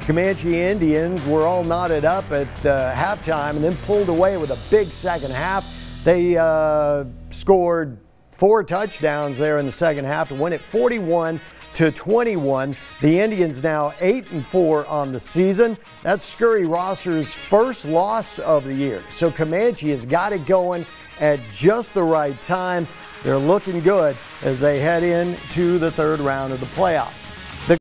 Comanche Indians were all knotted up at halftime and then pulled away with a big second half. They scored 4 touchdowns there in the second half to win it 41-21. The Indians now 8-4 on the season. That's Scurry-Rosser's first loss of the year. So Comanche has got it going at just the right time. They're looking good as they head into the third round of the playoffs.